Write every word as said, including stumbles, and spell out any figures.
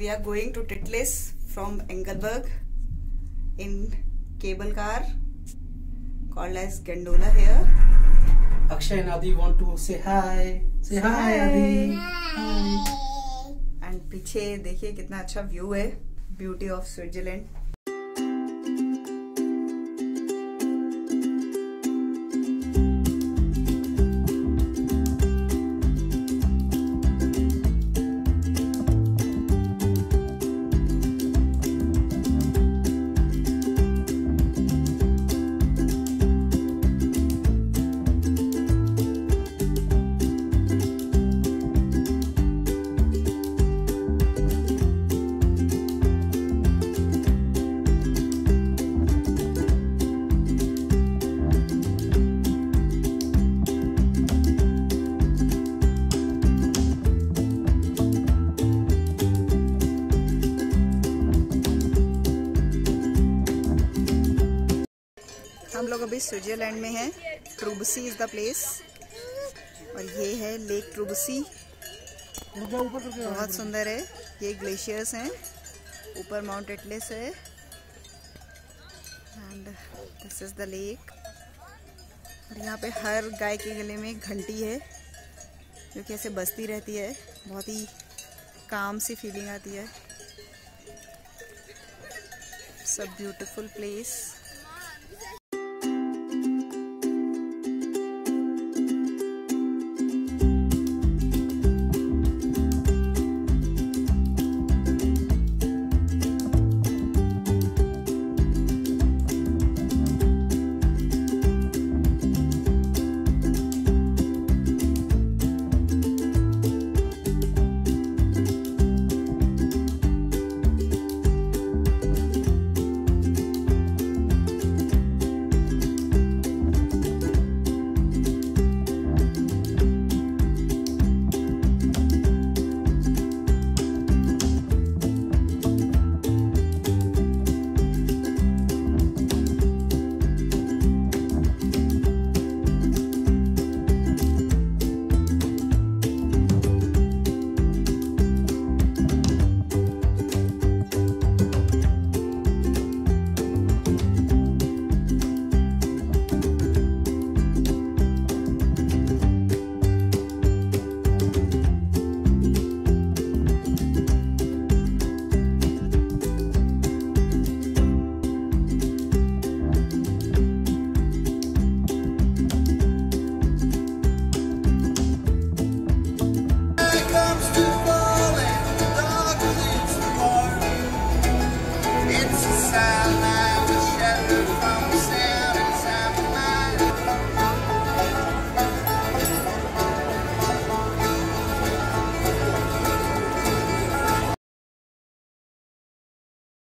we are going to Titlis from Engelberg in cable car called as Gondola here. Akshay and Adi want to say hi. Say, say hi, hi Adi. Hi. And पीछे देखिए कितना अच्छा view है, beauty of Switzerland. हम लोग अभी Switzerland में हैं. ट्रूबसी इज द प्लेस और ये है लेक ट्रूबसी. बहुत सुंदर है. ये ग्लेशियर्स हैं, ऊपर माउंट एटलस है and this is the lake. और यहाँ पे हर गाय के गले में एक घंटी है जो कि ऐसे बजती रहती है. बहुत ही काम सी फीलिंग आती है. It's a beautiful place.